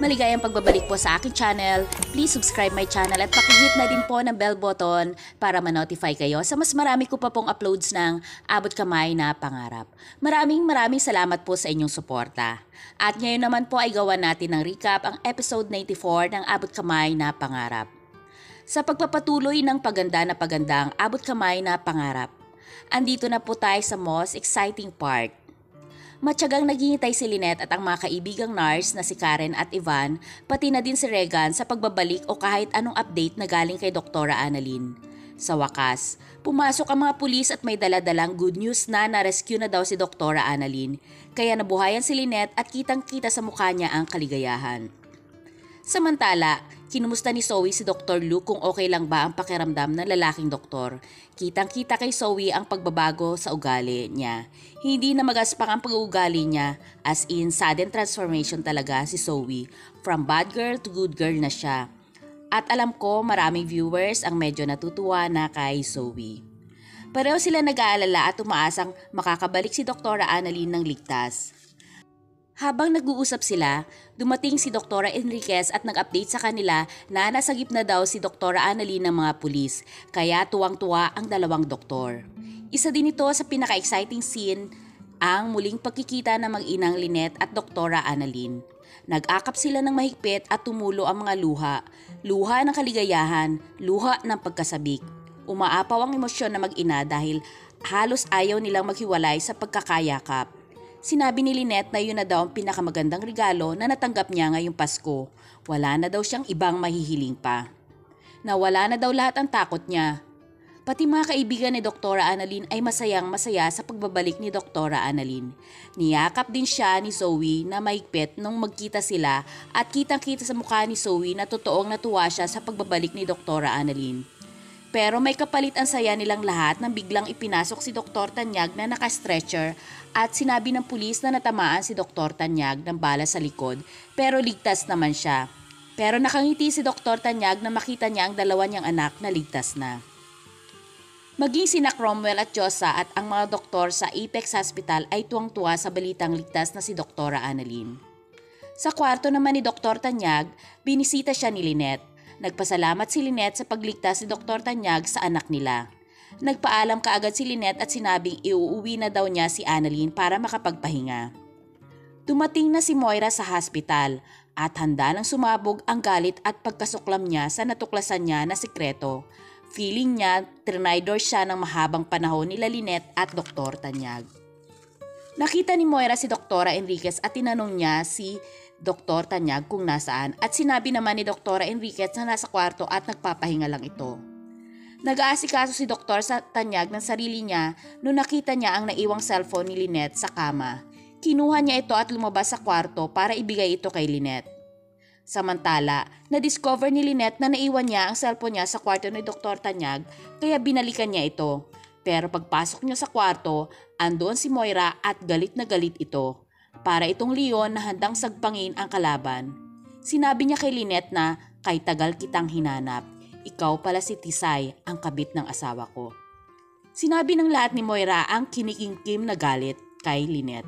Maligayang pagbabalik po sa aking channel. Please subscribe my channel at pakihit na din po ng bell button para ma-notify kayo sa mas marami ko pa pong uploads ng Abot Kamay na Pangarap. Maraming salamat po sa inyong suporta. At ngayon naman po ay gawa natin ng recap ang episode 94 ng Abot Kamay na Pangarap. Sa pagpapatuloy ng pagandang Abot Kamay na Pangarap, andito na po tayo sa most exciting part. Matyagang naghihintay si Lynette at ang mga kaibigang nurse na si Karen at Ivan, pati na din si Regan sa pagbabalik o kahit anong update na galing kay Dr. Annalyn. Sa wakas, pumasok ang mga pulis at may daladalang good news na na-rescue na daw si Dr. Annalyn, kaya nabuhayan si Lynette at kitang-kita sa mukha niya ang kaligayahan. Samantala, kinumusta ni Zoe si Dr. Luke kung okay lang ba ang pakiramdam ng lalaking doktor. Kitang-kita kay Zoe ang pagbabago sa ugali niya. Hindi na magaspang ang pag-uugali niya, as in sudden transformation talaga si Zoe. From bad girl to good girl na siya. At alam ko maraming viewers ang medyo natutuwa na kay Zoe. Pareho sila nag-aalala at umaasang makakabalik si Dr. Annalyn ng ligtas. Habang nag-uusap sila, dumating si Dr. Enriquez at nag-update sa kanila na nasagip na daw si Dr. Annalyn ng mga pulis, kaya tuwang-tuwa ang dalawang doktor. Isa din ito sa pinaka-exciting scene ang muling pagkikita ng mag-inang Lynette at Dr. Annalyn. Nag-akap sila ng mahigpit at tumulo ang mga luha. Luha ng kaligayahan, luha ng pagkasabik. Umaapaw ang emosyon ng mag-ina dahil halos ayaw nilang maghiwalay sa pagkakayakap. Sinabi ni Lynette na yun na daw ang pinakamagandang regalo na natanggap niya ngayong Pasko. Wala na daw siyang ibang mahihiling pa. Nawala na daw lahat ang takot niya. Pati mga kaibigan ni Dr. Annalyn ay masayang-masaya sa pagbabalik ni Dr. Annalyn. Niyakap din siya ni Zoe na mahigpit nung magkita sila at kitang-kita sa mukha ni Zoe na totoong natuwa siya sa pagbabalik ni Dr. Annalyn. Pero may kapalit ang saya nilang lahat nang biglang ipinasok si Dr. Tanyag na naka-stretcher at sinabi ng pulis na natamaan si Dr. Tanyag ng bala sa likod pero ligtas naman siya. Pero nakangiti si Dr. Tanyag na makita niya ang dalawa niyang anak na ligtas na. Maging sina Cromwell at Josa at ang mga doktor sa Apex Hospital ay tuwang-tuwa sa balitang ligtas na si Dr. Annalyn. Sa kwarto naman ni Dr. Tanyag, binisita siya ni Lynette. Nagpasalamat si Lynette sa pagligtas ni Dr. Tanyag sa anak nila. Nagpaalam kaagad si Lynette at sinabing iuuwi na daw niya si Annalyn para makapagpahinga. Dumating na si Moira sa hospital at handa nang sumabog ang galit at pagkasuklam niya sa natuklasan niya na sikreto. Feeling niya trinidor siya ng mahabang panahon nila Lynette at Dr. Tanyag. Nakita ni Moira si Dr. Enriquez at tinanong niya si Dr. Tanyag kung nasaan at sinabi naman ni Dr. Enriquez na nasa kwarto at nagpapahinga lang ito. Nag-aasikaso si Dr. Tanyag ng sarili niya nung nakita niya ang naiwang cellphone ni Lynette sa kama. Kinuha niya ito at lumabas sa kwarto para ibigay ito kay Lynette. Samantala, na-discover ni Lynette na naiwan niya ang cellphone niya sa kwarto ni Dr. Tanyag kaya binalikan niya ito. Pero pagpasok niya sa kwarto, andoon si Moira at galit na galit ito. Para itong leon na handang sagpangin ang kalaban. Sinabi niya kay Lynette na kay tagal kitang hinanap. Ikaw pala si Tisay, ang kabit ng asawa ko. Sinabi ng lahat ni Moira ang kinikimkim na galit kay Lynette.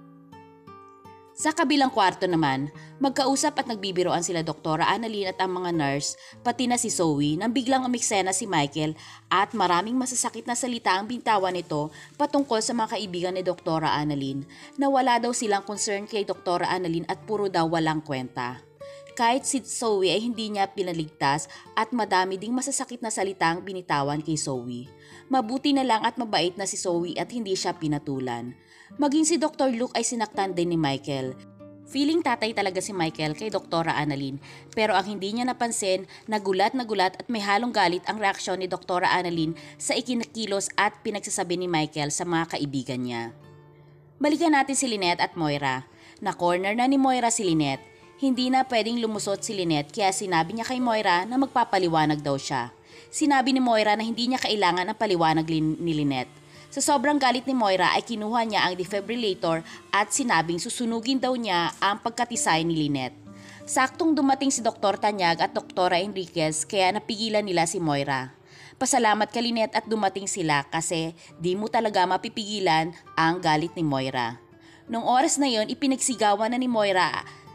Sa kabilang kwarto naman, magkausap at nagbibiroan sila Dr. Annalyn at ang mga nurse, pati na si Zoe nang biglang umiksena si Michael at maraming masasakit na salita ang bintawan nito patungkol sa mga kaibigan ni Dr. Annalyn na wala daw silang concern kay Dr. Annalyn at puro daw walang kwenta. Kahit si Zoe ay hindi niya pinaligtas at madami ding masasakit na salita ang binitawan kay Zoe. Mabuti na lang at mabait na si Zoe at hindi siya pinatulan. Maging si Dr. Luke ay sinaktan din ni Michael. Feeling tatay talaga si Michael kay Dr. Annalyn pero ang hindi niya napansin, nagulat at may halong galit ang reaksyon ni Dr. Annalyn sa ikinakilos at pinagsasabi ni Michael sa mga kaibigan niya. Balikan natin si Lynette at Moira. Na-corner na ni Moira si Lynette. Hindi na pwedeng lumusot si Lynette kaya sinabi niya kay Moira na magpapaliwanag daw siya. Sinabi ni Moira na hindi niya kailangan ang paliwanag ni Lynette. Sa sobrang galit ni Moira ay kinuha niya ang defibrillator at sinabing susunugin daw niya ang pagkatisay ni Lynette. Saktong dumating si Dr. Tanyag at Dr. Enriquez kaya napigilan nila si Moira. Pasalamat ka Lynette at dumating sila kasi di mo talaga mapipigilan ang galit ni Moira. Noong oras na yon, ipinagsigawan na ni Moira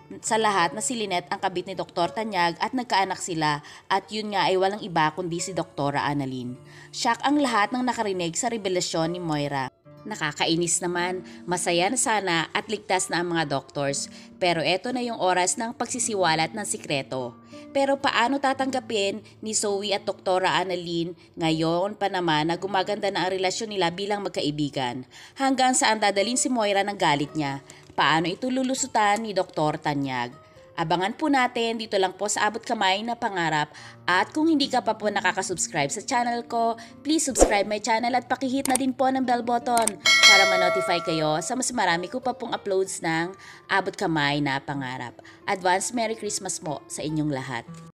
sa lahat na si Lynette ang kabit ni Dr. Tanyag at nagkaanak sila at yun nga ay walang iba kundi si Dr. Annalyn. Shock ang lahat ng nakarinig sa revelasyon ni Moira. Nakakainis naman, masaya na sana at ligtas na ang mga doctors, pero eto na yung oras ng pagsisiwalat ng sikreto. Pero paano tatanggapin ni Zoe at Dr. Annalyn ngayon pa naman na gumaganda na ang relasyon nila bilang magkaibigan? Hanggang saan dadalhin si Moira ng galit niya? Paano ito lulusutan ni Dr. Tanyag? Abangan po natin dito lang po sa Abot Kamay na Pangarap, at kung hindi ka pa po nakakasubscribe sa channel ko, please subscribe my channel at pakihit na din po ng bell button para ma-notify kayo sa mas marami ko pa pong uploads ng Abot Kamay na Pangarap. Advance Merry Christmas po sa inyong lahat.